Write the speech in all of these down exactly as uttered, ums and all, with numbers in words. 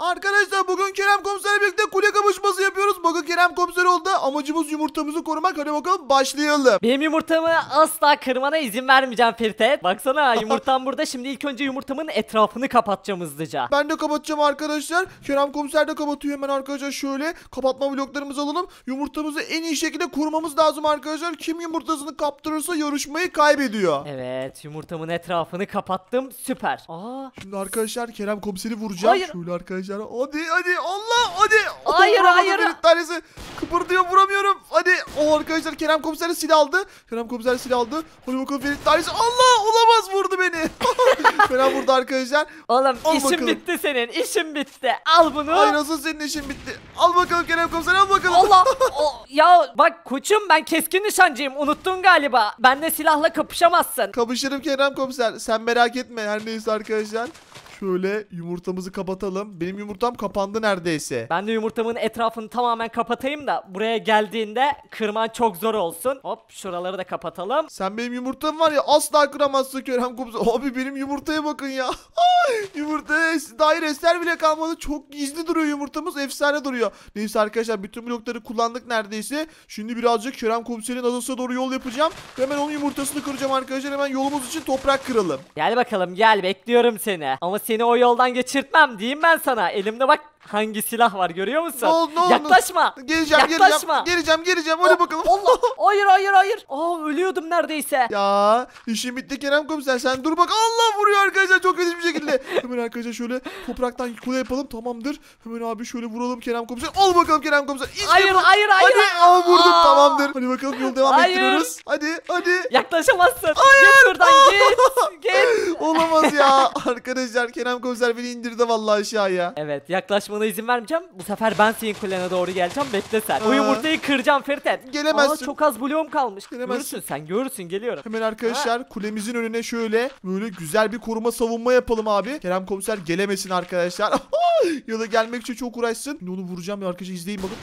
Arkadaşlar bugün Kerem Komiser'le birlikte kule kapışması yapıyoruz. Bakın Kerem Komiser oldu. Amacımız yumurtamızı korumak. Hadi bakalım başlayalım. Benim yumurtamı asla kırmana izin vermeyeceğim Firtet. Baksana yumurtam burada. Şimdi ilk önce yumurtamın etrafını kapatacağım hızlıca. Ben de kapatacağım arkadaşlar. Kerem Komiser de kapatıyor hemen arkadaşlar. Şöyle kapatma bloklarımızı alalım. Yumurtamızı en iyi şekilde korumamız lazım arkadaşlar. Kim yumurtasını kaptırırsa yarışmayı kaybediyor. Evet, yumurtamın etrafını kapattım. Süper. Aa, Şimdi arkadaşlar Kerem Komiser'i vuracağım. Hayır. Şöyle arkadaşlar. Hadi hadi Allah hadi. Hayır, Vuramadım, hayır. bir tanesi kıpırdıyor, vuramıyorum. Hadi. O arkadaşlar Kerem Komiser silah aldı. Kerem Komiser silah aldı. Hadi bakalım Ferit tanesi. Allah olamaz, vurdu beni. Kerem vurdu arkadaşlar. oğlum Al işin bakalım. bitti senin. İşin bitti. Al bunu. Ay nasıl senin işin bitti. Al bakalım Kerem Komiser, al bakalım. Allah. O, ya bak koçum, ben keskin nişancıyım. Unuttun galiba. Benle silahla kapışamazsın. Kapışırım Kerem Komiser. Sen merak etme. Her neyse arkadaşlar. Şöyle yumurtamızı kapatalım. Benim yumurtam kapandı neredeyse. Ben de yumurtamın etrafını tamamen kapatayım da buraya geldiğinde kırman çok zor olsun. Hop, şuraları da kapatalım. Sen benim yumurtam var ya, asla kıramazsın Kerem Komiser. Abi benim yumurtaya bakın ya. Yumurtaya dair eser bile kalmadı. Çok gizli duruyor yumurtamız. Efsane duruyor. Neyse arkadaşlar, bütün blokları kullandık neredeyse. Şimdi birazcık Kerem Komiser'in adasına doğru yol yapacağım. Hemen onun yumurtasını kıracağım arkadaşlar. Hemen yolumuz için toprak kıralım. Gel bakalım, gel, bekliyorum seni. Ama seni o yoldan geçirtmem diyeyim ben sana. Elimde bak hangi silah var, görüyor musun? Ne oldu, ne oldu? Yaklaşma. Geleceğim, Yaklaşma. geleceğim. Geleceğim, geleceğim. Hadi bakalım. Allah. Hayır hayır hayır. Aa, ölüyordum neredeyse. Ya işim bitti Kerem Komiser, sen dur bak. Allah vuruyor arkadaşlar, çok kötü bir şekilde. Hemen arkadaşlar şöyle topraktan kule yapalım, tamamdır. Hemen abi şöyle vuralım Kerem Komiser. Al bakalım Kerem Komiser. İşte Hayır bu. hayır hayır. Hadi aa, vurduk, Aa. tamamdır. Hadi bakalım yol devam Hayır. ettiriyoruz. Hadi hadi. Yaklaşamazsın. Git buradan, git. Git. Olamaz ya. Arkadaşlar Kerem Komiser beni indirdi vallahi aşağıya. Evet, yaklaşmana izin vermeyeceğim. Bu sefer ben senin kulene doğru geleceğim. Bekle sen. O Aa. yumurtayı kıracağım Feritet. Gelemezsin. Aa, çok az bloğum kalmış. Gelemezsin. Görürsün sen, görürsün, geliyorum. Hemen arkadaşlar kulemizin önüne şöyle böyle güzel bir koruma savunma yapalım abi. Kerem Komiser gelemesin arkadaşlar. Ya da gelmek için çok uğraşsın. Şimdi onu vuracağım ya arkadaşlar, izleyin bakın.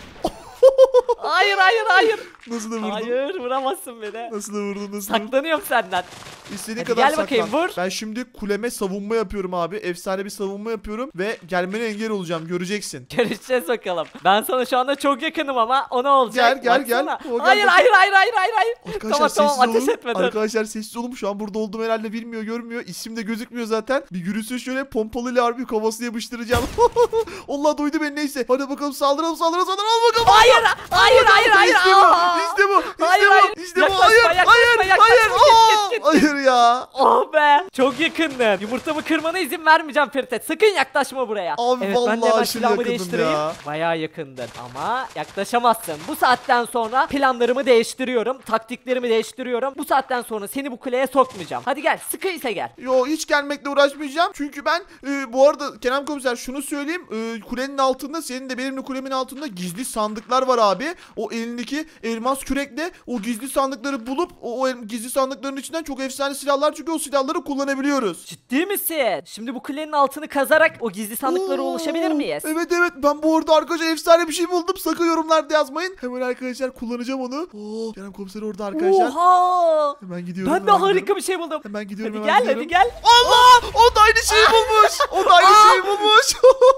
Hayır hayır hayır. Nasıl da vurdum? Hayır, vuramazsın beni. Nasıl da vurdum? Nasıl da vurdum? Saklanıyorum senden. İstediğin Hadi kadar gel bakayım, saklan. vur. Ben şimdi kuleme savunma yapıyorum abi. Efsane bir savunma yapıyorum ve gelmene engel olacağım, göreceksin. Görüşeceğiz bakalım. Ben sana şu anda çok yakınım ama o ne olacak? Gel, gel, gel. Baksana. O gel Hayır, bakayım. hayır hayır hayır hayır hayır. Arkadaşlar Tamam tamam, sessiz ateş olun. etme, dur. Arkadaşlar sessiz olun. Şu an burada olduğum herhalde bilmiyor, görmüyor. İsim de gözükmüyor zaten. Bir yürüsün şöyle, pompalıyla harbi kafasına yapıştıracağım. Allah duydu beni, neyse. Hadi bakalım, saldıralım saldıralım saldıralım. Al bakalım. Hayır hayır hayır hayır. İşte bu. Aa. İşte bu. İşte Hayır, bu. hayır. İşte bu. Yaklaşma, Hayır. yaklaşma, Hayır. yaklaşma. Hayır. Git, git, Aa, git, git. hayır ya. Oh be, çok yakındın. Yumurtamı kırmana izin vermeyeceğim Feritet. Sakın yaklaşma buraya. Abi evet, ben de vallahi hemen aşırı silahımı yakındım değiştireyim. ya. Bayağı yakındın ama yaklaşamazsın. Bu saatten sonra planlarımı değiştiriyorum. Taktiklerimi değiştiriyorum. Bu saatten sonra seni bu kuleye sokmayacağım. Hadi gel, sıkıysa gel. Yo, hiç gelmekle uğraşmayacağım. Çünkü ben e, bu arada Kerem Komiser şunu söyleyeyim. E, kulenin altında, senin de benim de kulemin altında gizli sandıklar var abi. O elindeki elmas kürekle o gizli sandıkları bulup o, o el- gizli sandıkların içinden çok efsane silahlar, çünkü o silahları kullanabiliyoruz. Ciddi misin? Şimdi bu kulenin altını kazarak o gizli sandıklara Oo, ulaşabilir miyiz? Evet evet, ben bu arada arkadaşlar efsane bir şey buldum. Sakın yorumlarda yazmayın. Hemen arkadaşlar kullanacağım onu. Oo, Kerem Komiser orada arkadaşlar. Oha! Hemen gidiyorum. Ben de hemen harika gidiyorum. bir şey buldum. Hemen gidiyorum, Hadi hemen gel, gidiyorum. hadi gel. Allah! O da aynı şeyi bulmuş. O da aynı şeyi bulmuş.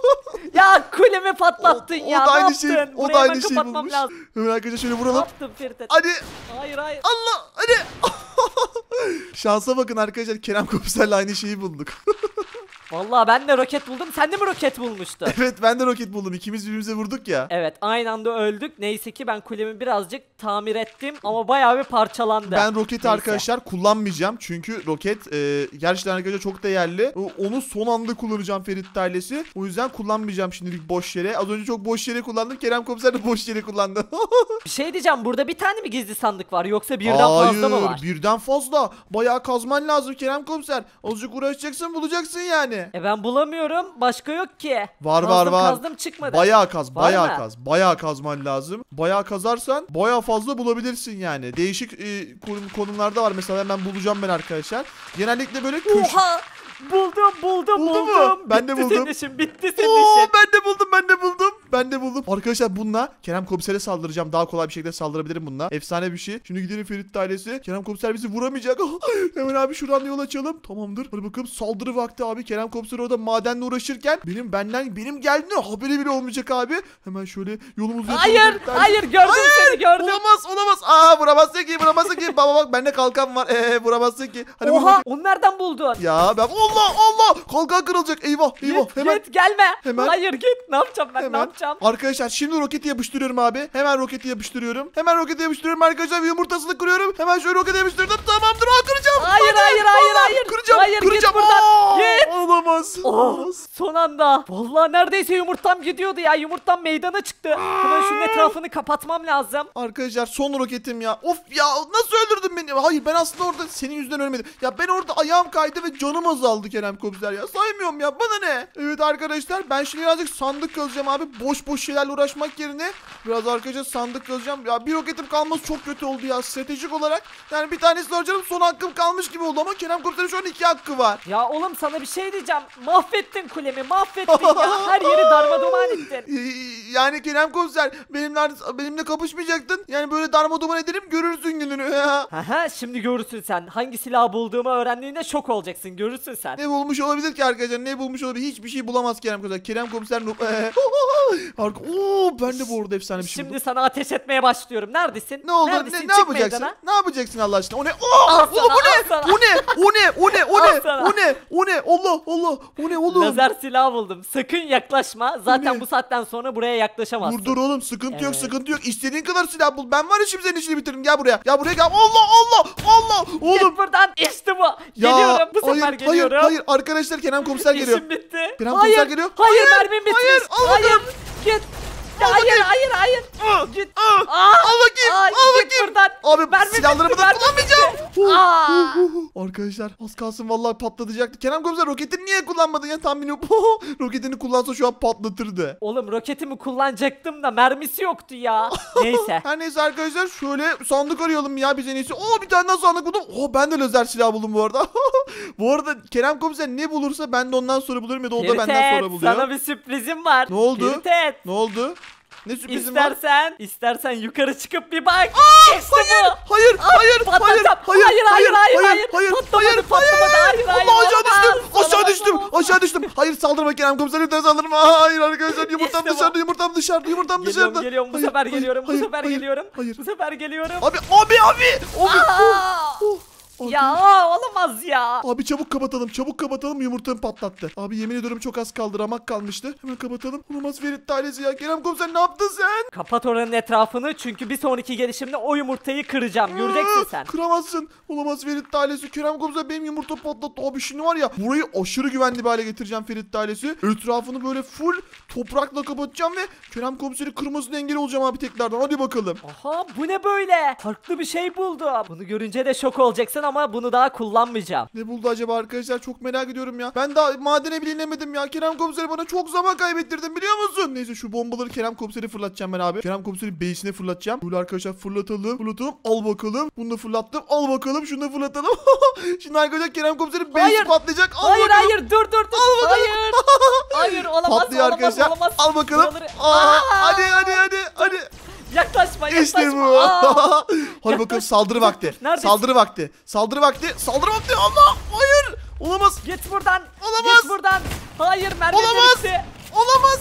Ya kulemi patlattın O- o ya. da Ne aynı şey- yaptın? o da Burayı hemen aynı şeyi kapatmam bulmuş. lazım. Hemen arkadaşlar şöyle Ne vuralım. yaptın Feritet? Hadi. Hayır hayır. Allah, hadi. Şansa bakın arkadaşlar, Kerem Komiser'le aynı şeyi bulduk. Vallahi ben de roket buldum. Sen de mi roket bulmuştun? Evet, ben de roket buldum. İkimiz birbirimize vurduk ya. Evet, aynı anda öldük. Neyse ki ben kulemi birazcık tamir ettim ama bayağı bir parçalandı. Ben roketi Neyse. arkadaşlar kullanmayacağım. Çünkü roket e, gerçekten arkadaşlar çok değerli. O- Onu son anda kullanacağım Ferit ailesi. O yüzden kullanmayacağım şimdilik boş yere. Az önce çok boş yere kullandım. Kerem Komiser de boş yere kullandı. Bir şey diyeceğim, burada bir tane mi gizli sandık var yoksa birden fazla mı var? Hayır, birden fazla. Bayağı kazman lazım Kerem Komiser. Azıcık uğraşacaksın, bulacaksın yani. E ben bulamıyorum. Başka yok ki. Var, var, Kazdım, var. Kazdım çıkmadı. Bayağı kaz, Var bayağı mı? kaz. Bayağı kazman lazım. Bayağı kazarsan bayağı fazla bulabilirsin yani. Değişik e, konum- konumlarda var mesela, hemen bulacağım ben arkadaşlar. Genellikle böyle köşe... Oha! Buldum buldum Buldun mu? buldum. Ben de Bitti buldum. senin işin, bitti senin Oo, işin. ben de buldum, ben de buldum. Ben de buldum. Arkadaşlar bununla Kerem komisere saldıracağım. Daha kolay bir şekilde saldırabilirim bununla. Efsane bir şey. Şimdi gidelim Ferit ailesi. Kerem komiser bizi vuramayacak. Hemen abi şuradan yol açalım. Tamamdır. Hadi bakalım saldırı vakti abi. Kerem komiser orada madenle uğraşırken benim benden benim geldiğine haberi bile olmayacak abi. Hemen şöyle yolumuzu Hayır, yapalım. hayır gördüm seni gördüm. Olamaz olamaz. Aa vuramazsın ki vuramazsın ki. Baba bak bende kalkan var. Eee vuramazsın ki. Hadi vur Oha, bakayım. onu nereden buldun? Ya ben Allah Allah. Kalkan kırılacak. Eyvah eyvah. Git, Hemen git gelme. Hemen. Hayır git. Ne yapacağım ben? Ne Hemen. yapacağım? Arkadaşlar şimdi roketi yapıştırıyorum abi. Hemen roketi yapıştırıyorum. Hemen roketi yapıştırıyorum arkadaşlar. Yumurtasını kırıyorum. Hemen şöyle roketi yapıştırdım. Tamamdır. Aa kıracağım. Hayır, Hadi. hayır, hayır, Aa, hayır. Kıracağım. Hayır, git kıracağım. buradan. Aa, Git. Olamaz. Oh, Olamaz. son anda. Vallahi neredeyse yumurtam gidiyordu ya. Yumurtam meydana çıktı. Hemen şunun etrafını kapatmam lazım. Arkadaşlar son roketim ya. Of ya nasıl öldürdün beni? Hayır ben aslında orada senin yüzünden ölmedim. Ya ben orada ayağım kaydı ve canım azaldı Kerem komiser ya. Saymıyorum ya bana ne? Evet arkadaşlar ben şimdi birazcık sandık kazacağım abi. Boş boş şeylerle uğraşmak yerine biraz arkadaşlar sandık kazacağım. Ya bir roketim kalması çok kötü oldu ya stratejik olarak. Yani bir tanesi harcarım son hakkım kalmış gibi oldu ama Kerem komiserin şu an iki hakkı var. Ya oğlum sana bir şey diyeceğim. Mahvettin kulemi mahvettin ya. Her yeri darmadağın ettin. Ee, Yani Kerem komiser benimle, benimle kapışmayacaktın. Yani böyle darmadağın ederim görürsün gününü ya. Aha şimdi görürsün sen. Hangi silahı bulduğumu öğrendiğinde şok olacaksın. Görürsün sen. Ne bulmuş olabilir ki arkadaşlar? Ne bulmuş olabilir? Hiçbir şey bulamaz Kerem komiser. Kerem komiser noob. Arka... Oo, ben de bu arada efsane bir şey Şimdi buldum. sana ateş etmeye başlıyorum. Neredesin? Ne oldu? Neredesin? Ne, ne Çık yapacaksın? meydana. Ne yapacaksın Allah aşkına? O ne? Oo, Al oğlum sana, bu ne? al sana. O ne? O ne? O ne? O Al ne? sana. O ne? O ne? Allah Allah. O ne oğlum? Lazer silahı buldum. Sakın yaklaşma. Zaten ne? bu saatten sonra buraya yaklaşamazsın. Dur dur oğlum sıkıntı yok Evet. sıkıntı yok. İstediğin kadar silah bul. Ben var ya şimdi senin işini bitiririm. Gel buraya. Gel buraya gel. Allah Allah Allah. Oğlum. Git buradan. İşte bu. Ya, Geliyorum. Bu sefer hayır, geliyorum. Hayır hayır arkadaşlar Kerem komiser geliyor. İşim bitti. Kerem hayır. komiser geliyor. Hayır, Hayır, mermim bitmiş. hayır, al Hayır. bakalım. Git. Ya, Al hayır, bakayım. hayır, hayır. Aa, Git. aa, Aa, al bakayım. aa, al git bakayım. buradan. Abi Mermim silahlarımı bitti, da mermim kullanmayacağım. Aa. Arkadaşlar az kalsın vallahi patlatacaktı. Kerem komiser roketini niye kullanmadın ya tam benim roketini kullansa şu an patlatırdı. Oğlum roketimi kullanacaktım da mermisi yoktu ya. Neyse. Her neyse arkadaşlar şöyle sandık arayalım ya biz en iyisi. Oo bir tane daha sandık buldum. Oo ben de lazer silah buldum bu arada. Bu arada Kerem komiser ne bulursa ben de ondan sonra bulurum ya da o da benden Feritet, sonra buluyor. sana bir sürprizim var. Ne oldu? Feritet, Ne oldu? Ne sürprizim var? İstersen, istersen yukarı çıkıp bir bak. işte Hayır, bu. hayır, hayır, patlatacağım. hayır, hayır, Hayır, hayır, hayır, hayır. hayır, Patlamadı, hayır, patlamadı. Hayır, hayır, Allah aşağı düştüm, olamaz. aşağı düştüm, Olamaz. aşağı düştüm. Hayır saldırma Kerem komiser lütfen saldırma. Hayır arkadaşlar yumurtam İşte bu. dışarıda, yumurtam dışarıda, yumurtam Geliyorum, dışarıda. geliyorum. Bu Hayır, sefer hayır, geliyorum. Bu hayır, sefer hayır, geliyorum. Hayır. Bu sefer geliyorum. Abi, abi, abi, abi. Aa! Oh, oh, Ya olamaz ya. Abi çabuk kapatalım çabuk kapatalım yumurtamı patlattı. Abi yemin ediyorum çok az kaldı ramak kalmıştı. Hemen kapatalım. Olamaz Ferit ailesi ya. Kerem komiser ne yaptın sen? Kapat oranın etrafını çünkü bir sonraki gelişimde o yumurtayı kıracağım. Göreceksin sen. Kıramazsın. Olamaz Ferit ailesi. Kerem komiser benim yumurta patlattı. Abi şimdi var ya burayı aşırı güvenli bir hale getireceğim Ferit ailesi. Etrafını böyle full toprakla kapatacağım ve Kerem komiseri kırmasına engel olacağım abi tekrardan. Hadi bakalım. Aha bu ne böyle? Farklı bir şey buldum. Bunu görünce de şok olacaksın ama bunu daha kullanmayacağım. Ne buldu acaba arkadaşlar? Çok merak ediyorum ya. Ben daha madene bile inemedim ya. Kerem komiseri bana çok zaman kaybettirdin biliyor musun? Neyse şu bombaları Kerem komiseri fırlatacağım ben abi. Kerem komiserin base'ine fırlatacağım. Böyle arkadaşlar fırlatalım. Fırlatalım. Al bakalım. Bunu da fırlattım. Al bakalım. Şunu da fırlatalım. Şimdi arkadaşlar Kerem komiserin base'i Hayır. patlayacak. Al Hayır bakalım. hayır dur dur dur. Al bakalım. Hayır. Hayır olamaz Patlıyor olamaz arkadaşlar. olamaz. Al bakalım. Buraları- Aa, Aa! hadi hadi hadi hadi. Yaklaşma yaklaşma. İşte bu. Aa! Hadi bakalım saldırı vakti. Neredesin? Saldırı vakti. Saldırı vakti. Saldırı vakti. Allah. Hayır. Olamaz. Git buradan. Olamaz. Git buradan. Hayır mermi Olamaz. bitti. Olamaz.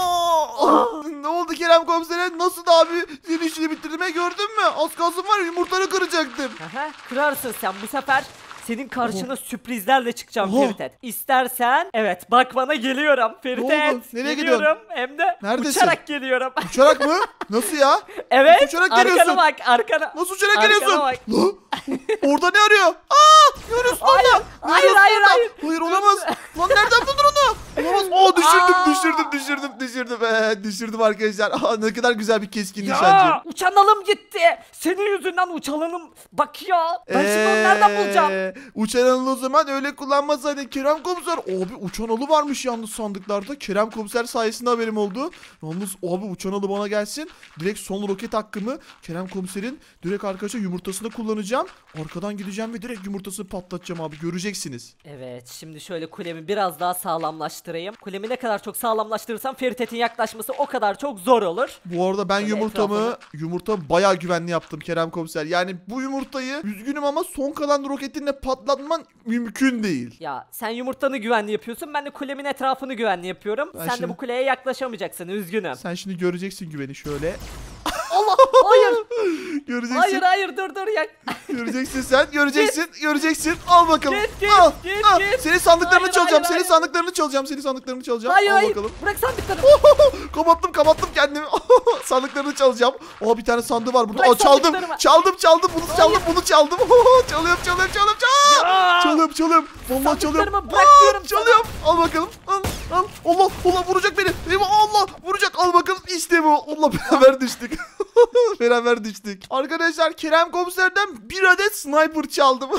Oo. Ne oldu Kerem komisere? Nasıl da abi senin işini bitirdiğimi gördün mü? Az kalsın var ya yumurtanı kıracaktım. Aha, kırarsın sen bu sefer. Senin karşına sürprizlerle çıkacağım Oha. Feritet. İstersen evet bak bana geliyorum Feritet. Ne oldu? Nereye geliyorum. Hem de Neredesin? uçarak geliyorum. Uçarak mı? Nasıl ya? Evet. uçarak arkana geliyorsun? bak arkana. Nasıl uçarak Arkana geliyorsun? bak. Lan, orada ne arıyor? Aa! Yunus Hayır, burada. hayır, Yunus hayır, burada. hayır. Hayır olamaz. Lan nereden buldun onu? Olamaz. Aa düşürdüm, Aa. düşürdüm, düşürdüm, düşürdüm. Ee, düşürdüm arkadaşlar. Aa, ne kadar güzel bir keskin Ya nişancı. uçan alım gitti. Senin yüzünden uçan alım. Bak ya. Ben şimdi onu nereden bulacağım? Ee, Uçan alı o zaman öyle kullanmasaydın Kerem komiser. Abi uçan alı varmış yalnız sandıklarda. Kerem komiser sayesinde haberim oldu. Yalnız abi uçan alı bana gelsin. Direkt son roket hakkımı Kerem komiserin direkt arkadaşlar yumurtasını kullanacağım. Arkadan gideceğim ve direkt yumurtasını patlatacağım abi. Göreceksiniz. Evet şimdi şöyle kulemi biraz daha sağlamlaştır. sağlamlaştırayım. Kulemi ne kadar çok sağlamlaştırırsam Ferit'in yaklaşması o kadar çok zor olur. Bu arada ben Böyle yumurtamı etrafını- yumurta bayağı güvenli yaptım Kerem Komiser. Yani bu yumurtayı üzgünüm ama son kalan roketinle patlatman mümkün değil. Ya sen yumurtanı güvenli yapıyorsun, ben de kulemin etrafını güvenli yapıyorum. Ben sen şimdi- de bu kuleye yaklaşamayacaksın, üzgünüm. Sen şimdi göreceksin güveni şöyle. Allah, hayır. Göreceksin. Hayır hayır dur dur yak. Göreceksin sen. Göreceksin. Göreceksin. Al bakalım. Git, git, al, git, al. git. Senin sandıklarını Hayır, çalacağım. hayır, Senin hayır. sandıklarını çalacağım. Senin sandıklarını çalacağım. Hayır al hayır. bakalım. Bırak sandıkları. kapattım kapattım kendimi. sandıklarını çalacağım. Oha bir tane sandığı var burada. Bırak Aa, çaldım. sandıklarımı. Çaldım çaldım. Bunu çaldım. Bunu çaldım. çalıyorum çalıyorum çalıyorum. Çal. Ya. Çalıyorum çalıyorum. Vallahi çalıyorum. Sandıklarımı bırak Aa, diyorum sana. çalıyorum. Al bakalım. Al. Al. Allah Allah vuracak beni. Eyvah Allah vuracak. Al bakalım. İşte bu. Allah beraber düştük. beraber düştük. Arkadaşlar Kerem Komiser'den bir adet sniper çaldım.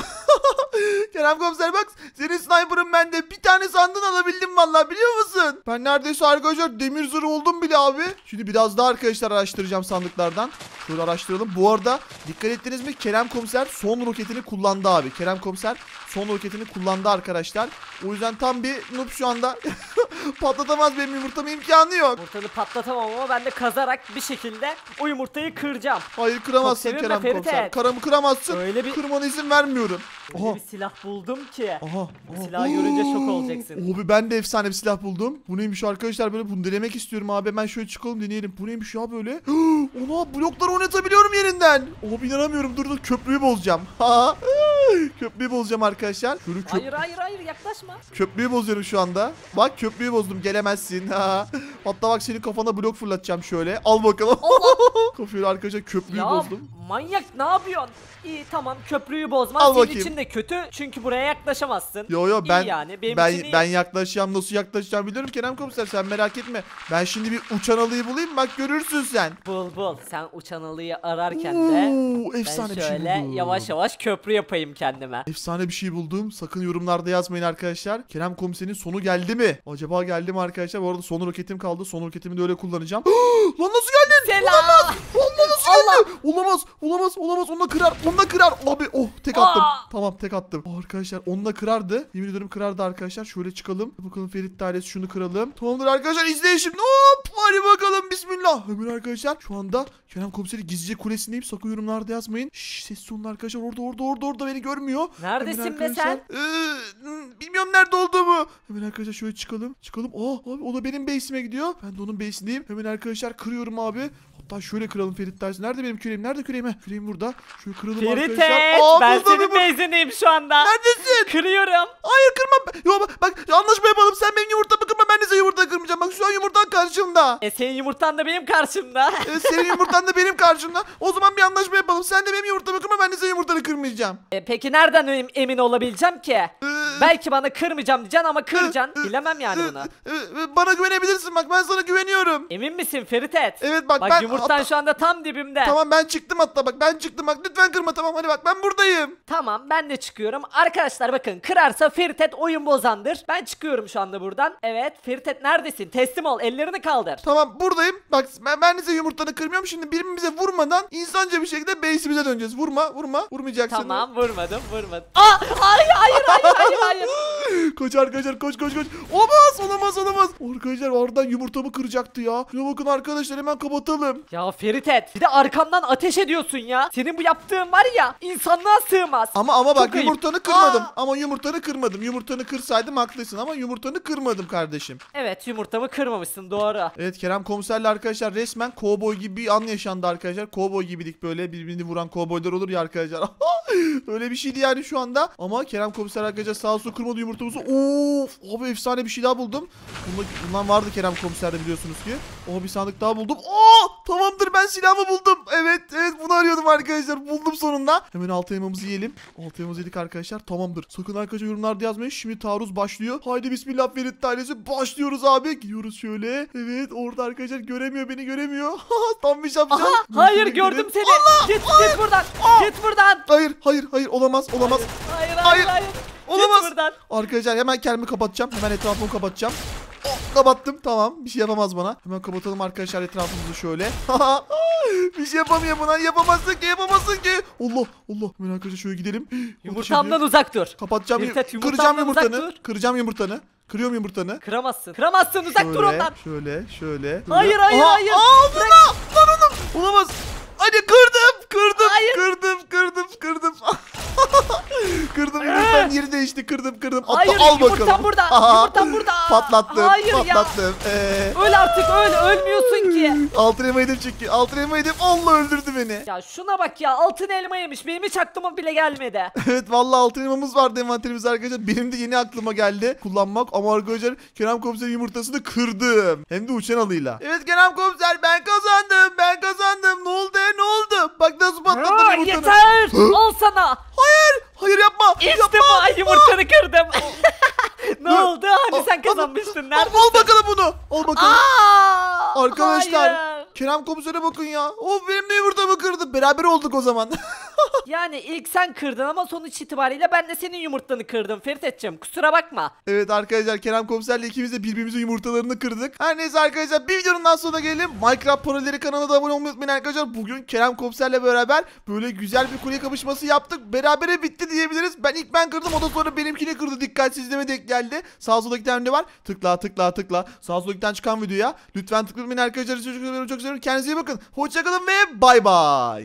Kerem Komiser bak senin sniper'ın bende. Bir tane sandın alabildim vallahi biliyor musun? Ben neredeyse arkadaşlar demir zırh oldum bile abi. Şimdi biraz daha arkadaşlar araştıracağım sandıklardan. Şöyle araştıralım. Bu arada dikkat ettiniz mi? Kerem Komiser son roketini kullandı abi. Kerem Komiser son roketini kullandı arkadaşlar. O yüzden tam bir noob şu anda. Patlatamaz benim yumurtamın imkanı yok. Yumurtanı patlatamam ama ben de kazarak bir şekilde o yumurtayı kıracağım. Hayır kıramazsın sevinme Kerem Ferit Komiser. et. Karamı kıramazsın. Öyle bir- Kırmana izin vermiyorum. Öyle Aha. bir silah buldum ki. Aha. Bu aha. silahı görünce şok olacaksın. Abi ben de efsane bir silah buldum. Bu neymiş arkadaşlar böyle bunu denemek istiyorum abi. Hemen şöyle çıkalım deneyelim. Bu neymiş ya böyle? Ona blokları oynatabiliyorum yerinden. Abi inanamıyorum. Dur dur köprüyü bozacağım. Ha. Köprüyü bozacağım arkadaşlar. Şöyle köp Hayır hayır hayır yaklaşma. köprüyü bozuyorum şu anda. Bak köprüyü bozdum gelemezsin. Ha. Hatta bak senin kafana blok fırlatacağım şöyle. Al bakalım. Kafayı arkadaşlar köprüyü Ya bozdum. manyak ne yapıyorsun? İyi tamam köprüyü bozma. Al Senin bakayım. için de kötü çünkü buraya yaklaşamazsın. Yo yo İyi ben yani, benim ben için iyi. ben yaklaşacağım nasıl yaklaşacağım biliyorum Kerem Komiser sen merak etme. Ben şimdi bir uçan alıyı bulayım bak görürsün sen. Bul bul. Sen uçan alıyı ararken de Oo, ben efsane bir şey şöyle buldum. yavaş yavaş köprü yapayım kendime. Efsane bir şey buldum. Sakın yorumlarda yazmayın arkadaşlar. Kerem Komiser'in sonu geldi mi? Acaba geldi mi arkadaşlar? Bu arada son roketim kaldı. Son roketimi de öyle kullanacağım. Lan nasıl geldin? Selam. Allah nasıl Allah. geldi? Olamaz. Olamaz. Olamaz. Onunla kırar. Onunla kırar. Abi oh tek attım. Aa. Tamam tek attım. Oh, arkadaşlar onunla kırardı. Yemin ediyorum kırardı arkadaşlar. Şöyle çıkalım. Bakalım Ferit Dairesi şunu kıralım. Tamamdır arkadaşlar izleyin şimdi. Hop. Hadi bakalım bismillah. Hemen arkadaşlar şu anda Kerem Komiser'i gizlice kulesindeyim. Sakın yorumlarda yazmayın. Şşş sessiz olun arkadaşlar. Orada orada orada orada beni görmüyor. Neredesin Hemen be arkadaşlar, sen? eee, bilmiyorum nerede olduğumu. Hemen arkadaşlar şöyle çıkalım. Çıkalım. Aa abi o da benim base'ime gidiyor. Ben de onun base'indeyim. Hemen arkadaşlar kırıyorum abi. Hatta şöyle kıralım Ferit Dairesi. Nerede benim küreğim? Nerede küreğim? Heh, küreğim burada. Şöyle kıralım Ferit arkadaşlar. et. Aa, Ben burada senin bir bu- base'indeyim şu anda. Neredesin? Kırıyorum. Hayır kırmam. Yo bak, bak anlaşma yapalım. Sen benim yumurtamı kırma. Ben de senin yumurtanı kırmayacağım. Bak şu an yumurtan karşımda. E senin yumurtan da benim karşımda. Ee, senin yumurtan da benim karşımda. O zaman bir anlaşma yapalım. Sen de benim yumurtamı kırma. Ben de senin yumurtanı kırmayacağım. E peki nereden em- emin olabileceğim ki? Ee, Belki bana kırmayacağım diyeceksin ama kıracaksın. Bilemem yani bunu. Ee, e, Bana güvenebilirsin bak ben sana güveniyorum. Emin misin Ferit et? Evet bak, Bak ben yumurtan hatta- şu anda tam dibimde. Tamam. Tamam ben çıktım hatta bak ben çıktım bak lütfen kırma tamam hadi bak ben buradayım. Ben de çıkıyorum. Arkadaşlar bakın kırarsa Ferit et oyun bozandır. Ben çıkıyorum şu anda buradan. Evet Ferit et neredesin? Teslim ol, ellerini kaldır. Tamam buradayım bak ben, ben de senin yumurtanı kırmıyorum şimdi birbirimize vurmadan insanca bir şekilde base'imize döneceğiz. Vurma vurma vurmayacaksın. Tamam vurmadım vurmadım. Aa hayır hayır hayır hayır hayır. Koş arkadaşlar koş koş koş. Olamaz olamaz olamaz. Arkadaşlar oradan yumurtamı kıracaktı ya. Şuna bakın arkadaşlar hemen kapatalım. Ya Ferit et bir de arkamdan ateş ediyorsun ya. Senin bu yaptığın var ya insanlığa sığmaz. Ama ama bak Çok ayıp. yumurtanı kırmadım. Aa! Ama yumurtanı kırmadım. Yumurtanı kırsaydım haklısın ama yumurtanı kırmadım kardeşim. Evet yumurtamı kırmamışsın doğru. Evet Kerem Komiser'le arkadaşlar resmen kovboy gibi bir an yaşandı arkadaşlar. Kovboy gibiydik böyle birbirini vuran kovboylar olur ya arkadaşlar. Öyle bir şeydi yani şu anda. Ama Kerem Komiser arkadaşlar sağ olsun kırmadı yumurtamızı. Of abi efsane bir şey daha buldum. Bunda, bundan vardı Kerem Komiser'de biliyorsunuz ki. Oh bir sandık daha buldum. Aa tamamdır ben silahımı buldum. Evet evet bunu arıyordum arkadaşlar. Buldum sonunda. Hemen altı elmamızı yiyelim. Altı elmamızı yedik arkadaşlar. Tamamdır. Sakın arkadaşlar yorumlarda yazmayın. Şimdi taarruz başlıyor. Haydi bismillah Ferit Dairesi. Başlıyoruz abi. Gidiyoruz şöyle. Evet orada arkadaşlar göremiyor beni göremiyor. Tam bir şapşal. Aha Dur, hayır şöyle gördüm gidelim. seni. Git git buradan. Git buradan. Hayır hayır hayır olamaz olamaz. Hayır Hayır. hayır hayır. Olamaz. Git buradan. Arkadaşlar hemen kendimi kapatacağım. Hemen etrafımı kapatacağım. Oh, kapattım tamam bir şey yapamaz bana. Hemen kapatalım arkadaşlar etrafımızı şöyle. Bir şey yapamıyor buna. Yapamazsın ki, yapamazsın ki. Allah Allah. Hemen arkadaşlar şöyle gidelim. Yumurtamdan uzak dur. Kapatacağım. Firtet, Kıracağım yumurtamdan uzak yumurtanı. dur. Kıracağım yumurtanı. Kırıyorum yumurtanı. Kıramazsın. Kıramazsın, uzak dur Şöyle, ondan. şöyle, şöyle. Hayır, Böyle. hayır, Aha, hayır. Aa, buna. Lan oğlum. Olamaz. Hadi kırdım. Kırdım. Hayır. Kırdım. Kırdım. Kırdım. Kırdım yumurtanın yeri değişti. Kırdım kırdım. Hatta Hayır, al yumurtam bakalım. burada, Aha, yumurtam burada. Patlattım. Hayır ya. patlattım. Ee, Öl artık, öl. Ölmüyorsun ki. altın elma yedim çünkü. Altın elma yedim. Allah öldürdü beni. Ya şuna bak ya, altın elma yemiş. Benim hiç aklıma bile gelmedi. Evet vallahi altın elmamız vardı envanterimizde arkadaşlar. Benim de yeni aklıma geldi kullanmak. Ama arkadaşlar Kerem Komiser'in yumurtasını kırdım. Hem de uçan alıyla. Evet Kerem Komiser ben kazandım. Ben kazandım. Ne oldu ne oldu? Bak nasıl patlattım Aa, yumurtanı. yeter. Al sana. Hayır. Hayır yapma. İşte yapma. bu, yumurtanı kırdım. Ne Dur. oldu? Hani Al- sen al- kazanmıştın. Al, Nerede? al bakalım bunu. Al bakalım. Aa, Arkadaşlar hayır. Kerem Komiser'e bakın ya. O benim de yumurtamı kırdı. Beraber olduk o zaman. Yani ilk sen kırdın ama sonuç itibariyle ben de senin yumurtanı kırdım Ferit'ciğim. Kusura bakma. Evet arkadaşlar Kerem Komiser'le ikimiz de birbirimizin yumurtalarını kırdık. Her neyse arkadaşlar bir videonun daha sonuna gelelim. Minecraft Paralelleri kanalına da abone olmayı unutmayın arkadaşlar. Bugün Kerem Komiser'le beraber böyle güzel bir kule kapışması yaptık. Berabere bitti diyebiliriz. Ben ilk ben kırdım, o da sonra benimkini kırdı. Dikkatsizliğime denk geldi. Sağ solda iki tane video var. Tıkla tıkla tıkla. Sağ solda iki tane çıkan videoya. Lütfen tıklayın arkadaşlar. Çok seviyorum, çok seviyorum. Kendinize iyi bakın. Hoşçakalın ve bay bay.